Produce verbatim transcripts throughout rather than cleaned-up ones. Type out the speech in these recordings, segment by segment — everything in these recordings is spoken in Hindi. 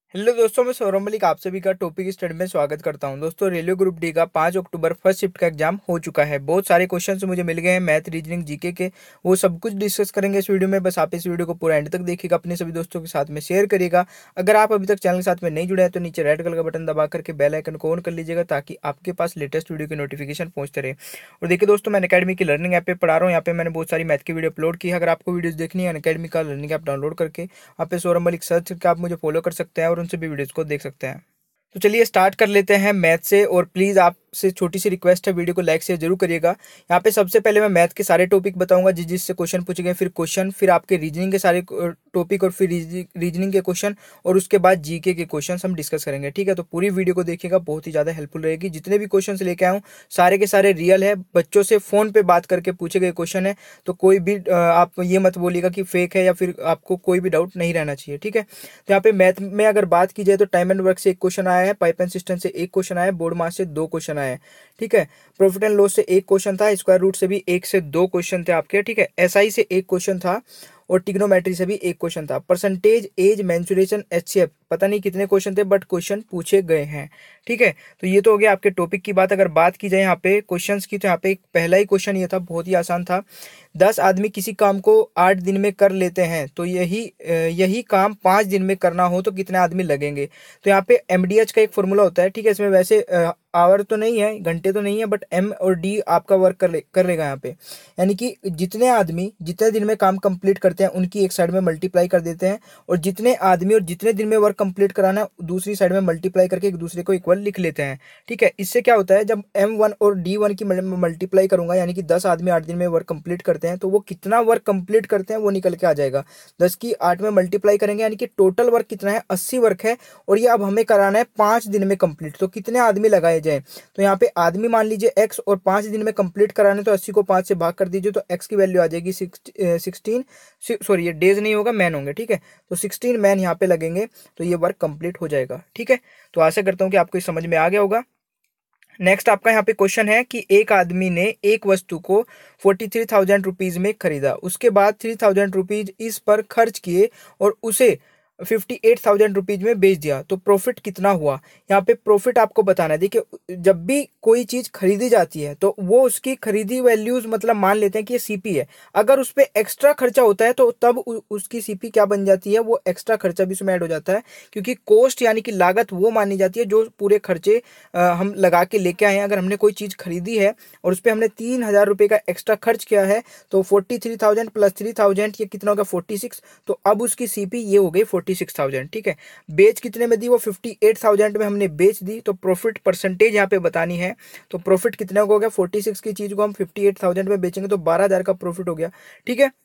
हेलो दोस्तों, मैं सौरभ मलिक आप सभी का टॉपिक स्टडी में स्वागत करता हूं। दोस्तों, रेलवे ग्रुप डी का पाँच अक्टूबर फर्स्ट शिफ्ट का एग्जाम हो चुका है। बहुत सारे क्वेश्चंस मुझे मिल गए हैं मैथ, रीजनिंग, जीके के। वो सब कुछ डिस्कस करेंगे इस वीडियो में। बस आप इस वीडियो को पूरा एंड तक देखिएगा, अपने सभी दोस्तों के साथ में शेयर करिएगा। अगर आप अभी तक चैनल के साथ में नहीं जुड़े हैं तो नीचे रेड कलर का बटन दबा करके बेल आइकन को ऑन कर लीजिएगा, ताकि आपके पास लेटेस्ट वीडियो की नोटिफिकेशन पहुंचते रहे। और देखिए दोस्तों, मैं अकेडमी की लर्निंग ऐप पे पढ़ा रहा हूँ। यहाँ पे मैंने बहुत सारी मैथ की वीडियो अपलोड की है। अगर आपको वीडियोस देखनी है, अकेडमी का लर्निंग ऐप डाउनलोड करके आप पे सौरभ मलिक सर्च करके आप मुझे फॉलो कर सकते हैं और उनसे भी वीडियोस को देख सकते हैं। तो चलिए स्टार्ट कर लेते हैं मैथ से। और प्लीज़ आपसे छोटी सी रिक्वेस्ट है, वीडियो को लाइक शेयर जरूर करिएगा। यहाँ पे सबसे पहले मैं मैथ के सारे टॉपिक बताऊंगा जिस जिससे क्वेश्चन पूछे गए, फिर क्वेश्चन, फिर आपके रीजनिंग के सारे टॉपिक और फिर रीजनिंग के क्वेश्चन, और उसके बाद जीके के क्वेश्चन हम डिस्कस करेंगे। ठीक है, तो पूरी वीडियो को देखिएगा, बहुत ही ज़्यादा हेल्पफुल रहेगी। जितने भी क्वेश्चन लेके आऊँ सारे के सारे रियल है, बच्चों से फ़ोन पे बात करके पूछे गए क्वेश्चन है। तो कोई भी आप ये मत बोलिएगा कि फेक है, या फिर आपको कोई भी डाउट नहीं रहना चाहिए। ठीक है, तो यहाँ पे मैथ में अगर बात की जाए तो टाइम एंड वर्क से एक क्वेश्चन आया है, पाइप एंड सिस्टम से एक क्वेश्चन आया, बोर्ड मास से दो क्वेश्चन आए। ठीक है, प्रॉफिट एंड लॉस से एक क्वेश्चन था, स्क्वायर रूट से भी एक से दो क्वेश्चन थे आपके। ठीक है, एसआई से एक क्वेश्चन था और टिग्नोमेट्री से भी एक क्वेश्चन था। परसेंटेज, एज, मेंसुरेशन, एचसीएफ, पता नहीं कितने क्वेश्चन थे, बट क्वेश्चन पूछे गए हैं। ठीक है, तो ये तो हो गया आपके टॉपिक की बात। अगर बात की जाए यहाँ पे क्वेश्चंस की, तो यहाँ पे पहला ही क्वेश्चन ये था, बहुत ही आसान था। दस आदमी किसी काम को आठ दिन में कर लेते हैं, तो यही यही काम पाँच दिन में करना हो तो कितने आदमी लगेंगे। तो यहाँ पे एमडीएच का एक फॉर्मूला होता है। ठीक है, इसमें वैसे आवर तो नहीं है, घंटे तो नहीं है, बट एम और डी आपका वर्क कर ले कर लेगा यहाँ पे। यानी कि जितने आदमी जितने दिन में काम कंप्लीट करते हैं उनकी एक साइड में मल्टीप्लाई कर देते हैं, और जितने आदमी और जितने दिन में वर्क कंप्लीट कराना है दूसरी साइड में मल्टीप्लाई करके एक दूसरे को इक्वल लिख लेते हैं। ठीक है, इससे क्या होता है, जब एम वन और डी वन की मल्टीप्लाई करूंगा, यानी कि दस आदमी आठ दिन में वर्क कंप्लीट करते हैं, तो वो कितना वर्क कंप्लीट करते हैं वो निकल के आ जाएगा। दस की आठ में मल्टीप्लाई करेंगे, यानी कि टोटल वर्क कितना है, अस्सी वर्क है, और ये अब हमें कराना है पाँच दिन में कंप्लीट। तो कितने आदमी लगाए जाए, तो यहाँ पे आदमी मान लीजिए एक्स, और पाँच दिन में कंप्लीट कराने, तो अस्सी को पाँच से भाग कर दीजिए, तो एक्स की वैल्यू आ जाएगी सिक्सटीन, सॉरी ये डेज नहीं होगा, मैन होंगे। ठीक है, तो सिक्सटीन मैन यहाँ पे लगेंगे, तो ये वर्क कंप्लीट हो जाएगा। ठीक है, तो आशा करता हूँ कि आपको समझ में आ गया होगा। नेक्स्ट आपका यहाँ पे क्वेश्चन है कि एक आदमी ने एक वस्तु को फोर्टी थ्री थाउजेंड रुपीज में खरीदा, उसके बाद थ्री थाउजेंड रुपीज इस पर खर्च किए और उसे फिफ्टी एट थाउजेंड रुपीज में बेच दिया, तो प्रॉफिट कितना हुआ। यहाँ पे प्रॉफिट आपको बताना है। देखिए, जब भी कोई चीज खरीदी जाती है तो वो उसकी खरीदी वैल्यूज, मतलब मान लेते हैं कि ये सीपी है। अगर उस पर एक्स्ट्रा खर्चा होता है तो तब उ, उसकी सीपी क्या बन जाती है, वो एक्स्ट्रा खर्चा भी उसमें ऐड हो जाता है। क्योंकि कॉस्ट यानी कि लागत वो मानी जाती है जो पूरे खर्चे आ, हम लगा के लेके आए हैं। अगर हमने कोई चीज खरीदी है और उस पर हमने तीन हजार रुपये का एक्स्ट्रा खर्च किया है, तो forty three thousand plus three thousand ये कितना होगा, फोर्टी सिक्स। तो अब उसकी सीपी ये हो गई फोर्टी सिक्स थाउजेंड। ठीक है, बेच कितने में दी, वो फिफ्टी एट थाउजेंड में हमने बेच दी। तो प्रॉफिट परसेंटेज यहाँ पे बतानी है, तो प्रॉफिट कितना हो गया, फोर्टी सिक्स की चीज को हम फिफ्टी एट थाउजेंड में बेचेंगे तो बारह हजार का प्रॉफिट हो गया। ठीक है,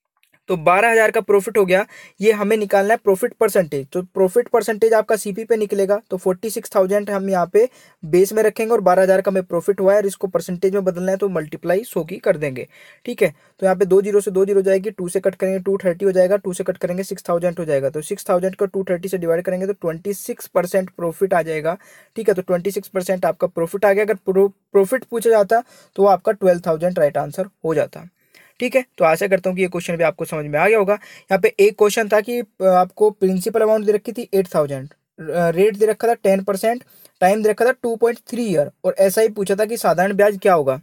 तो बारह हजार का प्रॉफिट हो गया। ये हमें निकालना है प्रॉफिट परसेंटेज। तो प्रॉफिट परसेंटेज आपका सीपी पे निकलेगा, तो फोर्टी सिक्स थाउजेंड हम यहाँ पे बेस में रखेंगे और बारह हजार का हमें प्रॉफिट हुआ है, और इसको परसेंटेज में बदलना है तो मल्टीप्लाई सौ की कर देंगे। ठीक है, तो यहाँ पे दो जीरो से दो जीरो जाएगी, टू से कट करेंगे टू थर्टी हो जाएगा, टू से कट करेंगे सिक्स थाउजेंड हो जाएगा, तो सिक्स थाउजेंड को टू थर्टी से डिवाइड करेंगे तो ट्वेंटी सिक्स परसेंट प्रॉफिट आ जाएगा। ठीक है, तो ट्वेंटी सिक्स परसेंट आपका प्रॉफिट आ गया। अगर प्रॉफिट पूछा जाता तो वो आपका ट्वेल्व थाउजेंड राइट आंसर हो जाता। ठीक है, तो आशा करता हूँ कि ये क्वेश्चन भी आपको समझ में आ गया होगा। यहाँ पे एक क्वेश्चन था कि आपको प्रिंसिपल अमाउंट दे रखी थी एट थाउजेंड, रेट दे रखा था टेन परसेंट, टाइम दे रखा था टू पॉइंट थ्री ईयर, और ऐसा ही पूछा था कि साधारण ब्याज क्या होगा।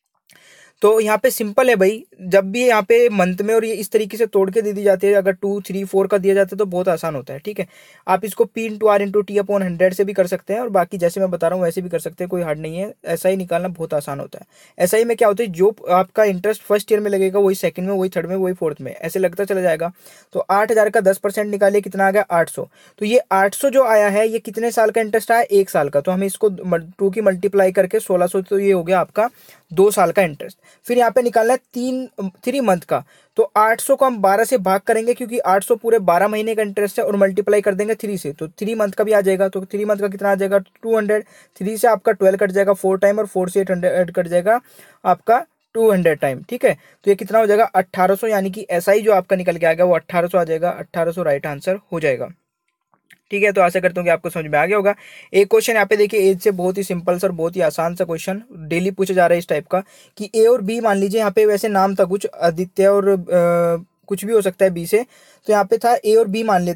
तो यहाँ पे सिंपल है भाई, जब भी यहाँ पे मंथ में और ये इस तरीके से तोड़ के दे दी जाती है, अगर टू थ्री फोर का दिया जाता है तो बहुत आसान होता है। ठीक है, आप इसको P into R into T upon hundred से भी कर सकते हैं, और बाकी जैसे मैं बता रहा हूँ वैसे भी कर सकते हैं, कोई हार्ड नहीं है। ऐसा ही निकालना बहुत आसान होता है। ऐसा ही में क्या होता है, जो आपका इंटरेस्ट फर्स्ट ईयर में लगेगा वही सेकंड में, वही थर्ड में, वही फोर्थ में, ऐसे लगता चला जाएगा। तो आठ हजार का दस परसेंट निकालिए, कितना आ गया, आठ सौ। तो ये आठ सौ जो आया है ये कितने साल का इंटरेस्ट आया, एक साल का। तो हमें इसको टू की मल्टीप्लाई करके सोलह सौ, तो ये हो गया आपका दो साल का इंटरेस्ट। फिर यहाँ पे निकालना है तीन थ्री मंथ का, तो आठ सौ को हम बारह से भाग करेंगे, क्योंकि आठ सौ पूरे बारह महीने का इंटरेस्ट है, और मल्टीप्लाई कर देंगे थ्री से, तो थ्री मंथ का भी आ जाएगा। तो थ्री मंथ का कितना आ जाएगा, टू हंड्रेड। थ्री से आपका ट्वेल्व कट जाएगा फोर टाइम, और फोर से एट हंड्रेड कट जाएगा आपका टू हंड्रेड टाइम। ठीक है, तो ये कितना हो जाएगा, अट्ठारह सौ। यानी कि ऐसा ही जो आपका निकल के आ गया वो अट्ठारह सौ आ जाएगा। अट्ठारह सौ राइट आंसर हो जाएगा। ठीक है, तो आशा करता हूँ कि आपको समझ में आ गया होगा। एक क्वेश्चन यहाँ पे देखिए, एज से बहुत ही सिंपल सर, बहुत ही आसान सा क्वेश्चन डेली पूछा जा रहा है इस टाइप का, कि ए और बी मान लीजिए, यहाँ पे वैसे नाम था कुछ आदित्य और आ, कुछ भी हो सकता है बी से, तो यहाँ पे था ए और बी मान लेते हैं।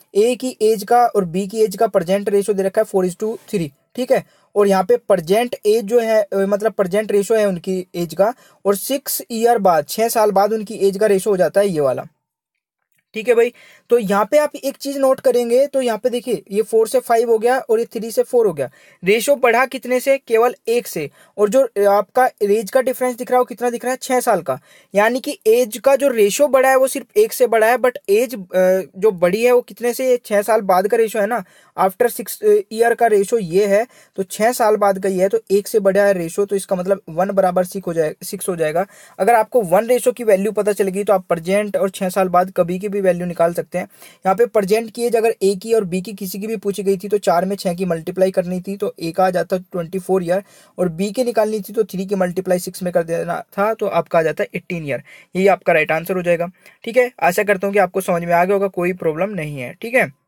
ए की एज का और बी की एज का प्रेजेंट रेशो दे रखा है फोर इज टू थ्री, ठीक है। और यहाँ पे प्रेजेंट एज जो है मतलब प्रेजेंट रेशो है उनकी एज का, और सिक्स ईयर बाद छह साल बाद उनकी एज का रेशो हो जाता है ये वाला, ठीक है भाई। तो यहाँ पे आप एक चीज नोट करेंगे, तो यहाँ पे देखिए ये फोर से फाइव हो गया और ये थ्री से फोर हो गया, रेशो बढ़ा कितने से, केवल एक से। और जो आपका एज का डिफरेंस दिख रहा है वो कितना दिख रहा है, छह साल का। यानी कि एज का जो रेशो बढ़ा है वो सिर्फ एक से बढ़ा है, बट एज जो बढ़ी है वो कितने से, छह साल बाद का रेशो है ना, आफ्टर सिक्स ईयर का रेशो ये है, तो छह साल बाद का ये है, तो एक से बढ़ा है रेशो, तो इसका मतलब वन बराबर सिक्स हो जाएगा सिक्स हो जाएगा। अगर आपको वन रेशो की वैल्यू पता चल गई तो आप प्रेजेंट और छह साल बाद कभी की भी वैल्यू निकाल सकते हैं। यहाँ पे प्रेजेंट की एज अगर ए की और बी की किसी की भी पूछी गई थी तो चार में छह की मल्टीप्लाई करनी थी, तो ए का आ जाता ट्वेंटी फोर ईयर, और बी की निकालनी थी तो थ्री की मल्टीप्लाई सिक्स में कर देना था, तो आपका आ जाता है एट्टीन ईयर। यही आपका राइट आंसर हो जाएगा, ठीक है। आशा करता हूँ कि आपको समझ में आ गया होगा, कोई प्रॉब्लम नहीं है, ठीक है।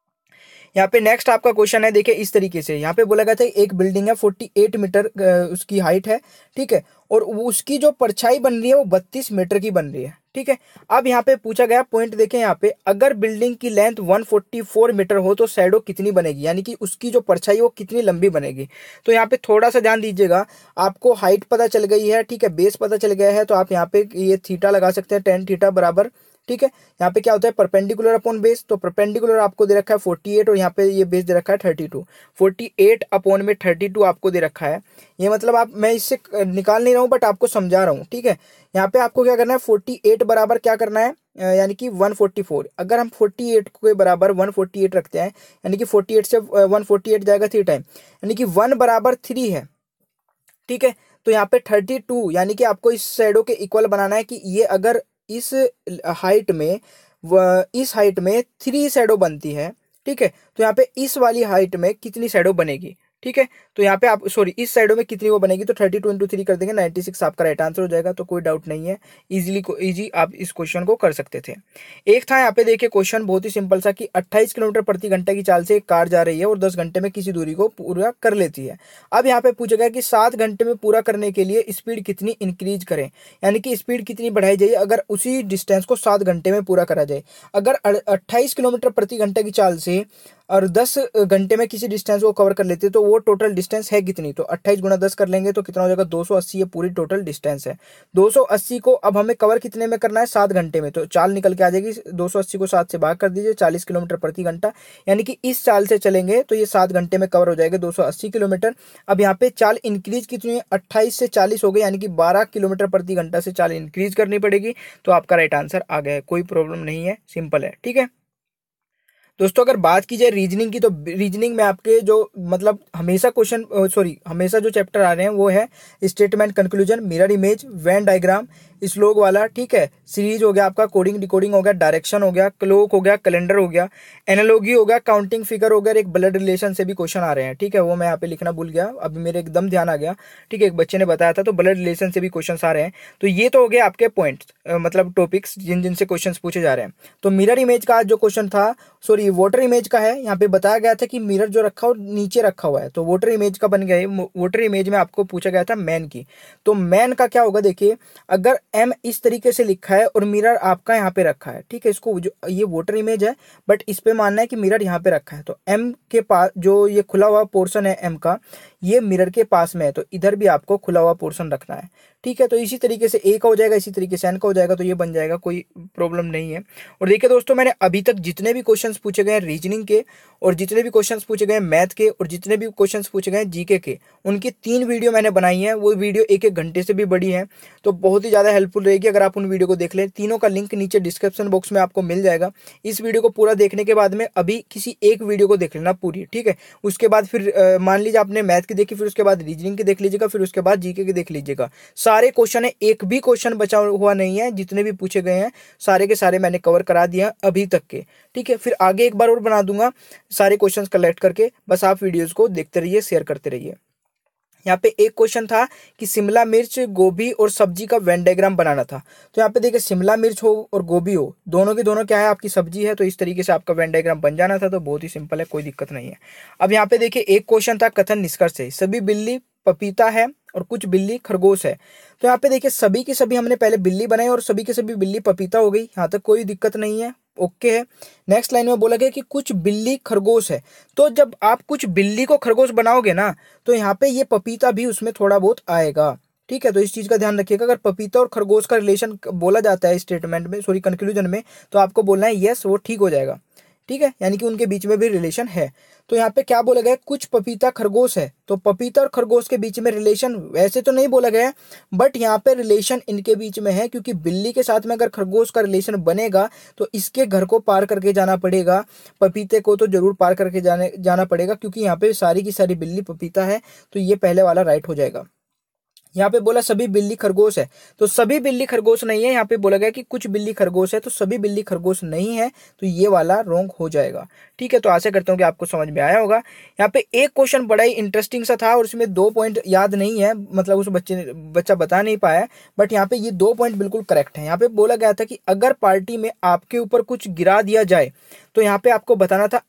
यहाँ पे नेक्स्ट आपका क्वेश्चन है, देखिए इस तरीके से यहाँ पे बोला गया था एक बिल्डिंग है अड़तालीस मीटर उसकी हाइट है, ठीक है, और उसकी जो परछाई बन रही है वो बत्तीस मीटर की बन रही है, ठीक है। अब यहाँ पे पूछा गया पॉइंट देखें यहाँ पे, अगर बिल्डिंग की लेंथ एक सौ चौवालीस मीटर हो तो शैडो कितनी बनेगी, यानी कि उसकी जो परछाई वो कितनी लंबी बनेगी। तो यहाँ पे थोड़ा सा ध्यान दीजिएगा, आपको हाइट पता चल गई है, ठीक है, बेस पता चल गया है, तो आप यहाँ पे ये थीटा लगा सकते हैं, टेन थीटा बराबर, ठीक है। यहाँ पे क्या होता है, परपेंडिकुलर अपॉन बेस, तो परपेंडिकुलर आपको दे रखा है अड़तालीस और यहाँ पे ये बेस दे रखा है बत्तीस, अड़तालीस अपॉन में बत्तीस आपको दे रखा है। ये मतलब आप, मैं इससे निकाल नहीं रहा हूँ बट आपको समझा रहा हूँ, ठीक है। यहाँ पे आपको क्या करना है, अड़तालीस बराबर क्या करना है, यानी कि एक सौ चौवालीस। अगर हम अड़तालीस के बराबर एक सौ अड़तालीस रखते हैं, यानी कि अड़तालीस से एक सौ अड़तालीस जाएगा थ्री टाइम, यानी कि वन बराबर थ्री है, ठीक है। तो यहाँ पे बत्तीस यानी कि आपको इस शैडो के इक्वल बनाना है कि ये अगर इस हाइट में इस हाइट में थ्री शैडो बनती है, ठीक है, तो यहाँ पे इस वाली हाइट में कितनी शैडो बनेगी, ठीक है। तो यहाँ पे आप सॉरी इस साइडों में कितनी वो बनेगी, तो थर्टी टू इंटू थ्री कर देंगे, नाइन्टी सिक्स आपका राइट आंसर हो जाएगा। तो कोई डाउट नहीं है, इजीली को इजी आप इस क्वेश्चन को कर सकते थे। एक था यहाँ पे देखिए क्वेश्चन बहुत ही सिंपल सा कि अट्ठाईस किलोमीटर प्रति घंटे की चाल से एक कार जा रही है और दस घंटे में किसी दूरी को पूरा कर लेती है। अब यहाँ पे पूछा गया कि सात घंटे में पूरा करने के लिए स्पीड कितनी इंक्रीज करें, यानी कि स्पीड कितनी बढ़ाई जाए अगर उसी डिस्टेंस को सात घंटे में पूरा करा जाए। अगर अट्ठाईस किलोमीटर प्रति घंटे की चाल से और दस घंटे में किसी डिस्टेंस को कवर कर लेते हैं तो वो टोटल डिस्टेंस है कितनी, तो अट्ठाईस गुना दस कर लेंगे तो कितना हो जाएगा, दो सौ अस्सी। ये पूरी टोटल डिस्टेंस है। दो सौ अस्सी को अब हमें कवर कितने में करना है, सात घंटे में। तो चाल निकल के आ जाएगी, दो सौ अस्सी को सात से भाग कर दीजिए, चालीस किलोमीटर प्रति घंटा, यानी कि इस चाल से चलेंगे तो ये सात घंटे में कवर हो जाएगा दो सौ अस्सी किलोमीटर। अब यहाँ पे चाल इंक्रीज कितनी है, अट्ठाईस से चालीस हो गई, यानी कि बारह किलोमीटर प्रति घंटा से चाल इंक्रीज करनी पड़ेगी। तो आपका राइट आंसर आ गया है, कोई प्रॉब्लम नहीं है, सिंपल है, ठीक है। दोस्तों अगर बात की जाए रीजनिंग की, तो रीजनिंग में आपके जो मतलब हमेशा क्वेश्चन सॉरी हमेशा जो चैप्टर आ रहे हैं वो है statement, conclusion, mirror image, Venn diagram, syllogism वाला, ठीक है, सीरीज हो गया आपका, कोडिंग डिकोडिंग हो गया, डायरेक्शन हो गया, क्लोक हो गया, कैलेंडर हो गया, एनालॉजी हो गया, काउंटिंग फिगर हो गया, एक ब्लड रिलेशन से भी क्वेश्चन आ रहे हैं, ठीक है। वो मैं यहाँ पे लिखना भूल गया, अभी मेरे एकदम ध्यान आ गया, ठीक है, एक बच्चे ने बताया था, तो ब्लड रिलेशन से भी क्वेश्चन आ रहे हैं। तो ये तो हो गए आपके पॉइंट मतलब टॉपिक्स जिन जिनसे क्वेश्चन पूछे जा रहे हैं। तो मिरर इमेज का जो क्वेश्चन था, सॉरी वाटर इमेज का है, यहाँ पे बताया गया था कि मिरर जो रखा हो नीचे रखा हुआ है, तो वाटर इमेज का बन गया है। वाटर इमेज में आपको पूछा गया था मैन की, तो मैन का क्या होगा, देखिए अगर एम इस तरीके से लिखा है और मिरर आपका यहाँ पे रखा है, ठीक है, इसको जो ये वाटर इमेज है बट इस पे मानना है कि मिरर यहाँ पे रखा है, तो एम के पास जो ये खुला हुआ पोर्शन है एम का, ये मिरर के पास में है, तो इधर भी आपको खुला हुआ पोर्शन रखना है, ठीक है। तो इसी तरीके से ए का हो जाएगा, इसी तरीके से एन का हो जाएगा, तो ये बन जाएगा, कोई प्रॉब्लम नहीं है। और देखिए दोस्तों मैंने अभी तक जितने भी क्वेश्चंस पूछे गए हैं रीजनिंग के, और जितने भी क्वेश्चंस पूछे गए हैं मैथ के, और जितने भी क्वेश्चंस पूछे गए हैं जीके के, उनकी तीन वीडियो मैंने बनाई है। वो वीडियो एक एक घंटे से भी बड़ी है, तो बहुत ही ज़्यादा हेल्पफुल रहेगी अगर आप उन वीडियो को देख लें। तीनों का लिंक नीचे डिस्क्रिप्शन बॉक्स में आपको मिल जाएगा। इस वीडियो को पूरा देखने के बाद में अभी किसी एक वीडियो को देख लेना पूरी, ठीक है। उसके बाद फिर मान लीजिए आपने मैथ की देखी, फिर उसके बाद रीजनिंग की देख लीजिएगा, फिर उसके बाद जीके की देख लीजिएगा। सारे क्वेश्चन है, एक भी क्वेश्चन बचा हुआ नहीं है, जितने भी पूछे गए हैं सारे के सारे मैंने कवर करा दिया अभी तक के, ठीक है। फिर आगे एक बार और बना दूंगा सारे क्वेश्चंस कलेक्ट करके, बस आप वीडियोस को देखते रहिए, शेयर करते रहिए। यहाँ पे एक क्वेश्चन था कि शिमला मिर्च, गोभी और सब्जी का वेन डायग्राम बनाना था। तो यहाँ पे देखिए शिमला मिर्च हो और गोभी हो, दोनों के दोनों क्या है, आपकी सब्जी है, तो इस तरीके से आपका वेन डायग्राम बन जाना था। तो बहुत ही सिंपल है, कोई दिक्कत नहीं है। अब यहाँ पे देखिए एक क्वेश्चन था कथन निष्कर्ष है, सभी बिल्ली पपीता है और कुछ बिल्ली खरगोश है। तो यहाँ पे देखिए सभी की सभी हमने पहले बिल्ली बनाई और सभी के सभी बिल्ली पपीता हो गई, यहाँ तक कोई दिक्कत नहीं है, ओके है। नेक्स्ट लाइन में बोला गया कि कुछ बिल्ली खरगोश है। तो जब आप कुछ बिल्ली को खरगोश बनाओगे ना, तो यहाँ पे ये पपीता भी उसमें थोड़ा बहुत आएगा। ठीक है, तो इस चीज का ध्यान रखिएगा। अगर पपीता और खरगोश का रिलेशन बोला जाता है स्टेटमेंट में, सॉरी कंक्लूजन में, तो आपको बोलना है यस, वो ठीक हो जाएगा। ठीक है, यानी कि उनके बीच में भी रिलेशन है। तो यहाँ पे क्या बोला गया, कुछ पपीता खरगोश है। तो पपीता और खरगोश के बीच में रिलेशन वैसे तो नहीं बोला गया, बट यहाँ पे रिलेशन इनके बीच में है, क्योंकि बिल्ली के साथ में अगर खरगोश का रिलेशन बनेगा तो इसके घर को पार करके जाना पड़ेगा, पपीते को तो जरूर पार करके जाने जाना पड़ेगा, क्योंकि यहाँ पे सारी की सारी बिल्ली पपीता है। तो ये पहले वाला राइट हो जाएगा। यहाँ पे बोला सभी बिल्ली खरगोश है, तो सभी बिल्ली खरगोश नहीं है। यहाँ पे बोला गया कि कुछ बिल्ली खरगोश है, तो सभी बिल्ली खरगोश नहीं है, तो ये वाला रॉन्ग हो जाएगा। ठीक है, तो आशा करता हूँ कि आपको समझ में आया होगा। यहाँ पे एक क्वेश्चन बड़ा ही इंटरेस्टिंग सा था और उसमें दो पॉइंट याद नहीं है, मतलब उस बच्चे बच्चा बता नहीं पाया, बट यहाँ पे ये दो पॉइंट बिल्कुल करेक्ट है। यहाँ पे बोला गया था कि अगर पार्टी में आपके ऊपर कुछ गिरा दिया जाए, तो यहाँ पे आपको बताना था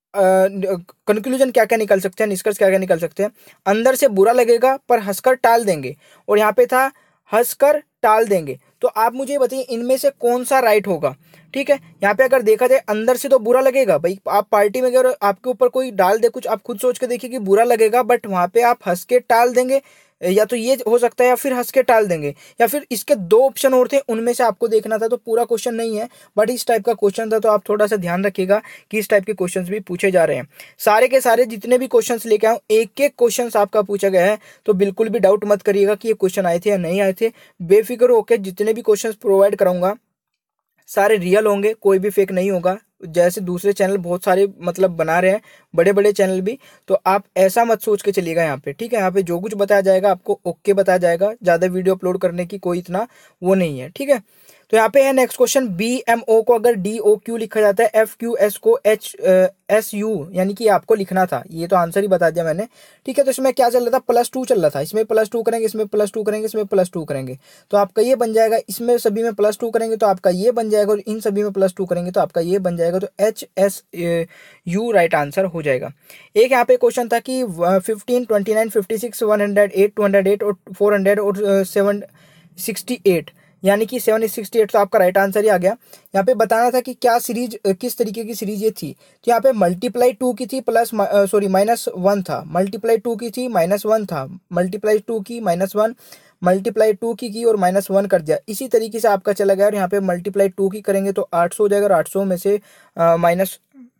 कंक्लूजन क्या क्या निकल सकते हैं, निष्कर्ष क्या क्या निकल सकते हैं। अंदर से बुरा लगेगा पर हंसकर टाल देंगे, और यहाँ पे था हंसकर टाल देंगे। तो आप मुझे बताइए इनमें से कौन सा राइट होगा। ठीक है, यहाँ पे अगर देखा जाए अंदर से तो बुरा लगेगा भाई, आप पार्टी में अगर आपके ऊपर कोई डाल दे कुछ, आप खुद सोच के देखिए कि बुरा लगेगा, बट वहां पे आप हंस के टाल देंगे, या तो ये हो सकता है, या फिर हंस के टाल देंगे, या फिर इसके दो ऑप्शन और थे, उनमें से आपको देखना था। तो पूरा क्वेश्चन नहीं है, बट इस टाइप का क्वेश्चन था, तो आप थोड़ा सा ध्यान रखिएगा कि इस टाइप के क्वेश्चंस भी पूछे जा रहे हैं। सारे के सारे जितने भी क्वेश्चंस लेके आऊं, एक एक क्वेश्चंस आपका पूछा गया है, तो बिल्कुल भी डाउट मत करिएगा कि ये क्वेश्चन आए थे या नहीं आए थे। बेफिक्र होकर जितने भी क्वेश्चंस प्रोवाइड कराऊंगा सारे रियल होंगे, कोई भी फेक नहीं होगा। जैसे दूसरे चैनल बहुत सारे मतलब बना रहे हैं, बड़े बड़े चैनल भी, तो आप ऐसा मत सोच के चलिएगा यहाँ पे। ठीक है, यहाँ पे जो कुछ बताया जाएगा आपको ओके बताया जाएगा, ज्यादा वीडियो अपलोड करने की कोई इतना वो नहीं है। ठीक है, तो यहाँ पे है next question, B M O को अगर डी ओ क्यू लिखा जाता है, एफ क्यू एस को एच एस यू, यानी कि आपको लिखना था। ये तो आंसर ही बता दिया मैंने। ठीक है, तो इसमें क्या चल रहा था, प्लस टू चल रहा था। इसमें प्लस टू करेंगे, इसमें प्लस टू करेंगे, इसमें प्लस टू करेंगे, तो आपका ये बन जाएगा। इसमें सभी में प्लस टू करेंगे तो आपका ये बन जाएगा, और इन सभी में प्लस टू करेंगे तो आपका ये बन जाएगा। तो H S U right answer हो जाएगा। एक यहाँ पे क्वेश्चन था कि fifteen, twenty nine, fifty six, one hundred eight, two hundred eight और फोर हंड्रेड और सेवन सिक्सटी एट, यानी कि सेवन सिक्सटी एट, तो आपका राइट आंसर ही आ गया। यहाँ पे बताना था कि क्या सीरीज, किस तरीके की सीरीज ये थी। तो यहाँ पे मल्टीप्लाई टू की थी, प्लस सॉरी माइनस वन था, मल्टीप्लाई टू की थी, माइनस वन था, मल्टीप्लाई टू की, माइनस वन, मल्टीप्लाई टू की की और माइनस वन कर दिया। इसी तरीके से आपका चला गया। और यहाँ पे मल्टीप्लाई टू की करेंगे तो आठ सौ हो जाएगा, और आठ सौ में से माइनस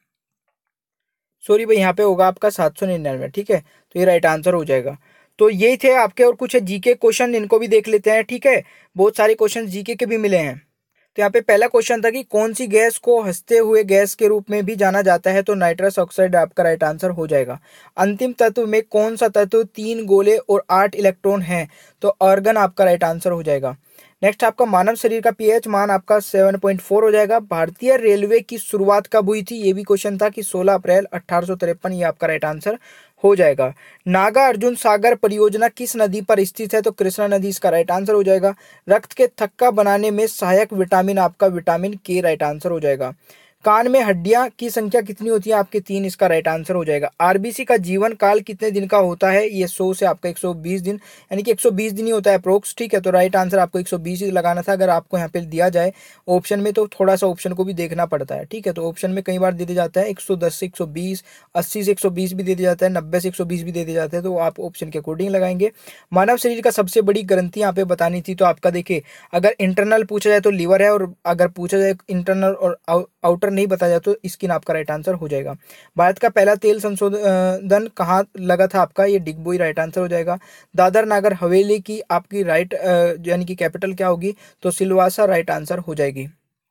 सॉरी भाई यहाँ पे होगा आपका सात सौ निन्यानवे। ठीक है, तो ये राइट आंसर हो जाएगा। तो यही थे आपके, और कुछ जीके क्वेश्चन, इनको भी देख लेते हैं। ठीक है, बहुत सारे क्वेश्चन जीके के भी मिले हैं। तो यहाँ पे पहला क्वेश्चन था कि कौन सी गैस को हंसते हुए गैस के रूप में भी जाना जाता है, तो नाइट्रस ऑक्साइड आपका राइट आंसर हो जाएगा। अंतिम तत्व में कौन सा तत्व तीन गोले और आठ इलेक्ट्रॉन है, तो आर्गन आपका राइट आंसर हो जाएगा। नेक्स्ट आपका मानव शरीर का पीएच मान आपका सात पॉइंट चार हो जाएगा। भारतीय रेलवे की शुरुआत कब हुई थी, ये भी क्वेश्चन था कि सोलह अप्रैल अठारह सौ तिरपन, ये आपका राइट आंसर हो जाएगा। नागा अर्जुन सागर परियोजना किस नदी पर स्थित है, तो कृष्णा नदी इसका राइट आंसर हो जाएगा। रक्त के थक्का बनाने में सहायक विटामिन आपका विटामिन के राइट आंसर हो जाएगा। कान में हड्डियां की संख्या कितनी होती है, आपके तीन, इसका राइट आंसर हो जाएगा। आरबीसी का जीवन काल कितने दिन का होता है, ये सौ से आपका एक सौ बीस दिन, यानी कि एक सौ बीस दिन ही होता है अप्रोक्स। ठीक है, तो राइट आंसर आपको एक सौ बीस ही लगाना था। अगर आपको यहाँ पे दिया जाए ऑप्शन में, तो थोड़ा सा ऑप्शन को भी देखना पड़ता है। ठीक है, तो ऑप्शन में कई बार दे दिया जाता है एक सौ दस से एक सौ बीस, अस्सी से एक सौ बीस भी दे दिया जाता है, नब्बे से एक सौ बीस भी दे दिया जाता है, तो आप ऑप्शन के अकॉर्डिंग लगाएंगे। मानव शरीर का सबसे बड़ी ग्रंथि यहाँ पे बतानी थी, तो आपका देखिए अगर इंटरनल पूछा जाए तो लीवर है, और अगर पूछा जाए इंटरनल और आउटर नहीं बताया जाए तो स्किन आपका राइट आंसर हो जाएगा। भारत का पहला तेल संशोधन कहाँ लगा था, आपका ये डिगबोई राइट आंसर हो जाएगा। दादर नागर हवेली की आपकी राइट यानी कि कैपिटल क्या होगी, तो सिलवासा राइट आंसर हो जाएगी।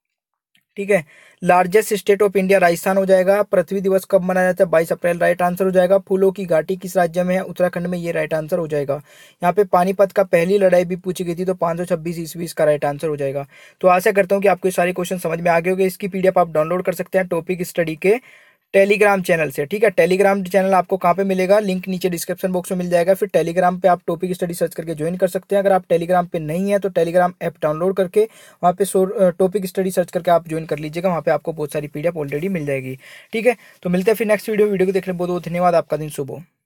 ठीक है, largest state of India Rajasthan हो जाएगा। पृथ्वी दिवस कब मनाया जाता है, बाईस अप्रैल राइट आंसर हो जाएगा। फूलों की घाटी किस राज्य में है, उत्तराखंड में, ये राइट आंसर हो जाएगा। यहाँ पे पानीपत का पहली लड़ाई भी पूछी गई थी, तो पाँच सौ छब्बीस ईस्वी इसका राइट आंसर हो जाएगा। तो आशा करता हूँ कि आपको सारे क्वेश्चन समझ में आ गए होंगे। इसकी पीडीएफ आप डाउनलोड कर सकते हैं टॉपिक स्टडी के टेलीग्राम चैनल से। ठीक है, टेलीग्राम चैनल आपको कहाँ पे मिलेगा, लिंक नीचे डिस्क्रिप्शन बॉक्स में मिल जाएगा। फिर टेलीग्राम पे आप टॉपिक स्टडी सर्च करके ज्वाइन कर सकते हैं। अगर आप टेलीग्राम पे नहीं है तो टेलीग्राम ऐप डाउनलोड करके वहाँ पे टॉपिक स्टडी सर्च करके आप ज्वाइन कर लीजिएगा। वहाँ पे आपको बहुत सारी पीडीएफ ऑलरेडी मिल जाएगी। ठीक है, तो मिलते हैं फिर नेक्स्ट वीडियो वीडियो को देखने बहुत बहुत धन्यवाद। आपका दिन शुभ हो।